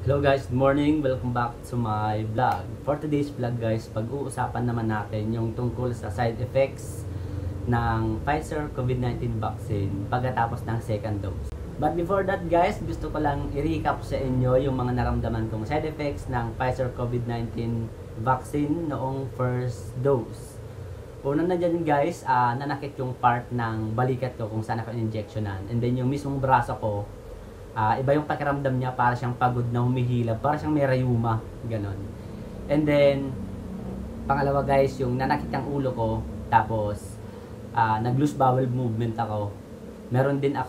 Hello guys, good morning. Welcome back to my vlog. For today's vlog guys, pag-uusapan naman natin yung tungkol sa side effects ng Pfizer COVID-19 vaccine pagkatapos ng second dose. But before that guys, gusto ko lang i-recap sa inyo yung mga naramdaman kong side effects ng Pfizer COVID-19 vaccine noong first dose. Una na dyan guys, nanakit yung part ng balikat ko kung saan ako injectionan. And then yung mismong braso ko, iba yung pakiramdam niya, para siyang pagod na humihilab, para siyang may rayuma, ganon. And then, pangalawa guys, yung nanakit ang ulo ko, tapos, nag-loose bowel movement ako. Meron din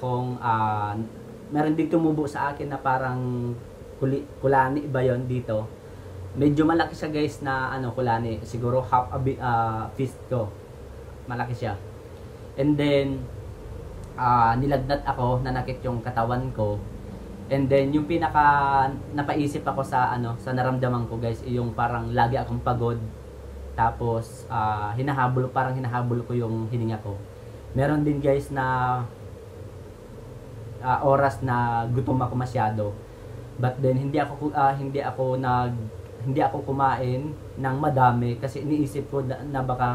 tumubo sa akin na parang kulani ba yon dito. Medyo malaki siya guys na kulani, siguro half fist ko. Malaki siya. And then, nilagnat ako, nanakit yung katawan ko. And then yung pinaka napaisip ako sa sa naramdaman ko guys, yung parang lagi akong pagod. Tapos parang hinahabol ko yung hininga ko. Meron din guys na oras na gutom ako masyado. But then hindi ako kumain ng madami kasi iniisip ko na baka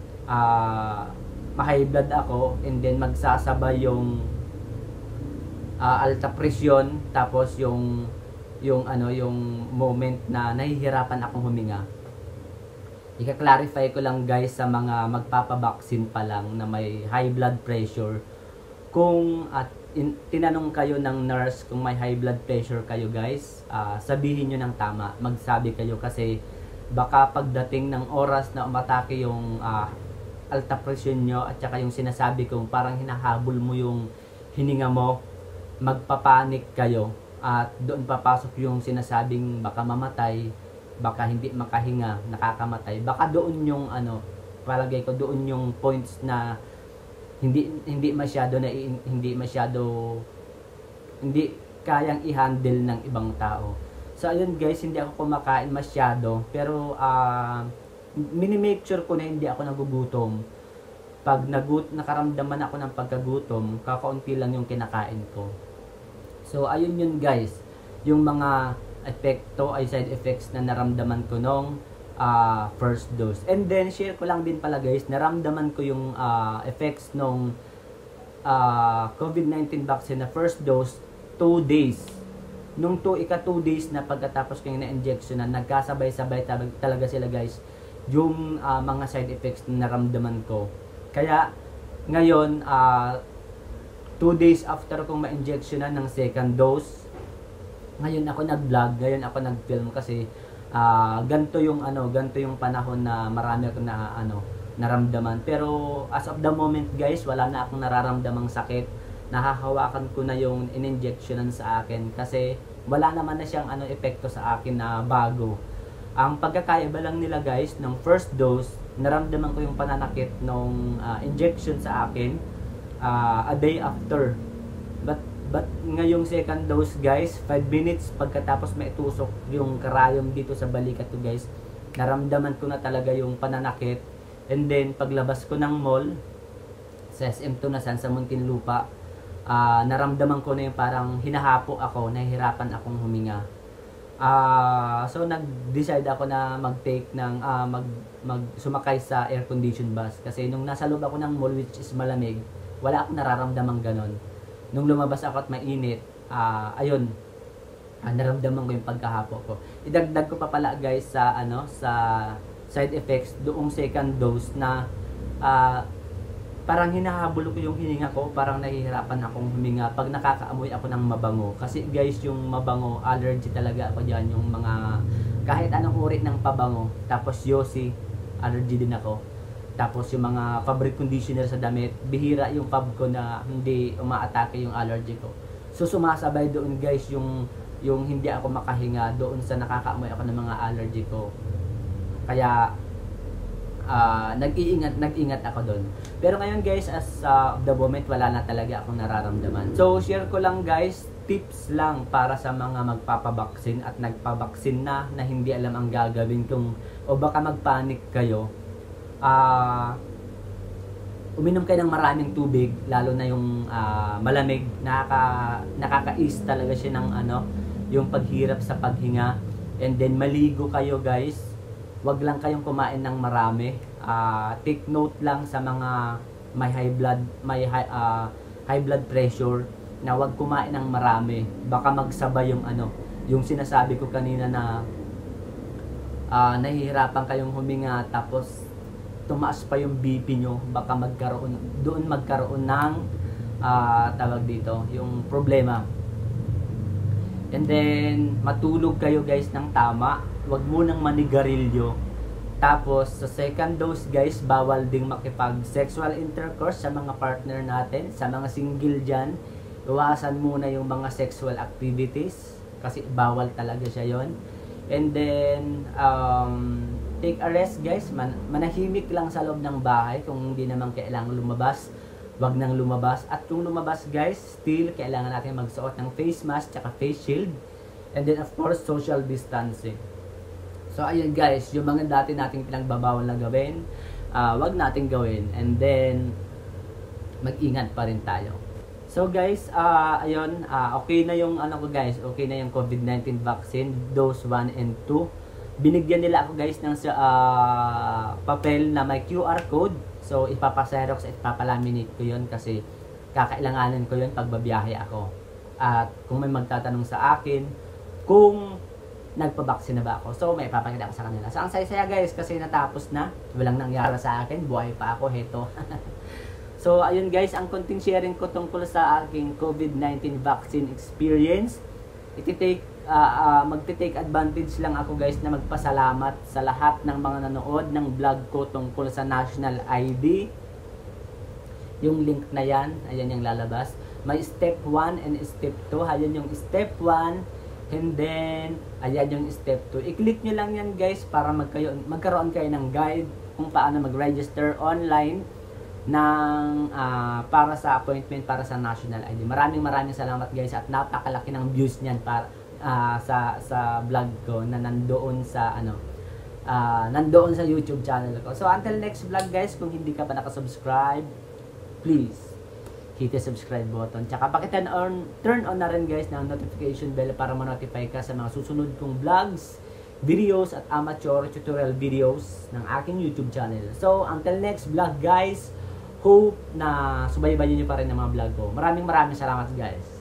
ma-high blood ako, and then magsasabay yung alta presyon, tapos yung moment na nahihirapan akong huminga. Ika-clarify ko lang guys sa mga magpapabaksin pa lang na may high blood pressure, kung tinanong kayo ng nurse kung may high blood pressure kayo guys, sabihin nyo ng tama, magsabi kayo, kasi baka pagdating ng oras na umatake yung alta presyon nyo at saka yung sinasabi kong parang hinahabol mo yung hininga mo, magpapanik kayo at doon papasok yung sinasabing baka mamatay, baka hindi makahinga, nakakamatay. Baka doon yung palagay ko doon yung points na hindi kayang i-handle ng ibang tao. So ayun guys, hindi ako kumakain masyado, pero mini-make sure ko na hindi ako nagugutom. Pag nakaramdaman ako ng pagkagutom, kakaunti lang yung kinakain ko. So ayun yun guys, yung mga epekto ay side effects na naramdaman ko nung first dose. And then share ko lang din pala guys, naramdaman ko yung effects nung COVID-19 vaccine na first dose 2 days. Nung 2 days na pagkatapos ko yung na-injection na, nagkasabay-sabay talaga sila guys, yung mga side effects na naramdaman ko. Kaya ngayon 2 days after kong ma-injectionan ng second dose, ngayon ako nag-vlog, ngayon ako nag-film, kasi ganito yung panahon na marami akong naramdaman. Pero as of the moment guys, wala na akong nararamdamang sakit. Nahahawakan ko na yung in-injectionan sa akin kasi wala naman na siyang epekto sa akin na bago. Ang pagkakaiba lang nila guys, ng first dose, naramdaman ko yung pananakit nung injection sa akin a day after. But ngayong second dose guys, 5 minutes pagkatapos maitusok yung karayom dito sa balikat ko guys, naramdaman ko na talaga yung pananakit. And then paglabas ko ng mall sa SM Tunasan sa Muntinlupa, naramdaman ko na yung parang hinahapo ako, nahihirapan akong huminga. So nag-decide ako na mag-take ng sumakay sa air conditioned bus, kasi nung nasa loob ako ng mall, which is malamig, wala akong nararamdamang ganon. Nung lumabas ako at mainit, ayun, naramdaman ko yung pagkahapo ko. Idagdag ko pa pala guys sa sa side effects doong second dose na parang hinahabol ko yung hininga ko, parang nahihirapan akong huminga pag nakakaamoy ako ng mabango. Kasi guys, yung mabango, allergy talaga ako dyan, yung mga kahit anong uri ng pabango. Tapos yosi, allergy din ako. Tapos yung mga fabric conditioner sa damit, bihira yung fab ko na hindi umaatake yung allergy ko. So sumasabay doon guys yung hindi ako makahinga doon sa nakakaamoy ako ng mga allergy ko. Kaya nag-iingat ako doon. Pero ngayon guys, as of the moment, wala na talaga akong nararamdaman. So share ko lang guys, tips lang para sa mga magpapabaksin at nagpabaksin na hindi alam ang gagawin kung, o baka magpanik kayo. Uminom kayo ng maraming tubig, lalo na yung malamig. Nakaka-ease talaga siya ng yung paghirap sa paghinga. And then maligo kayo guys, wag lang kayong kumain ng marami. Take note lang sa mga may high blood pressure na wag kumain ng marami, baka magsabay yung yung sinasabi ko kanina na nahihirapan kayong huminga tapos tumaas pa yung BP nyo, baka magkaroon ng tawag dito, yung problema. And then matulog kayo guys ng tama, wag munang manigarilyo. Tapos sa second dose guys, bawal ding makipag sexual intercourse sa mga partner natin. Sa mga single dyan, iwasan muna yung mga sexual activities kasi bawal talaga siya yon. And then take a rest guys, manahimik lang sa loob ng bahay. Kung hindi naman kailangan lumabas, wag nang lumabas. At kung lumabas guys, still kailangan natin magsuot ng face mask tsaka face shield. And then of course, social distancing. So ayun guys, yung mga dati nating pinagbabawal na gawin, wag nating gawin. And then mag-ingat pa rin tayo. So guys, ayun, okay na yung ko guys, okay na yung COVID-19 vaccine, dose 1 and 2. Binigyan nila ako guys ng papel na may QR code. So ipapaserox at ipapalaminate ko yun kasi kakailanganin ko yun pag babiyahe ako. At kung may magtatanong sa akin kung nagpabaksin na ba ako, so may ipapakita ko sa kanila. So ang saya-saya guys kasi natapos na, walang nangyari sa akin, buhay pa ako, heto. So ayun guys, ang konting sharing ko tungkol sa aking COVID-19 vaccine experience. Magte-take advantage lang ako guys na magpasalamat sa lahat ng mga nanood ng vlog ko tungkol sa National ID. Yung link na yan, ayan yung lalabas. May step 1 and step 2. Ayan yung step 1. And then, ayan yung step 2. I-click nyo lang yan guys para magkaroon kayo ng guide kung paano mag-register online ng para sa appointment para sa National ID. Maraming salamat guys at napakalaki ng views niyan para sa vlog ko na nandoon sa nandoon sa YouTube channel ko. So until next vlog guys, kung hindi ka pa nakasubscribe, please hit the subscribe button. Tsaka turn on na rin guys ng notification bell para ma-notify ka sa mga susunod kong vlogs, videos at amateur tutorial videos ng aking YouTube channel. So until next vlog guys, hope na subaybayan niyo pa rin ang mga vlog ko. Maraming salamat guys.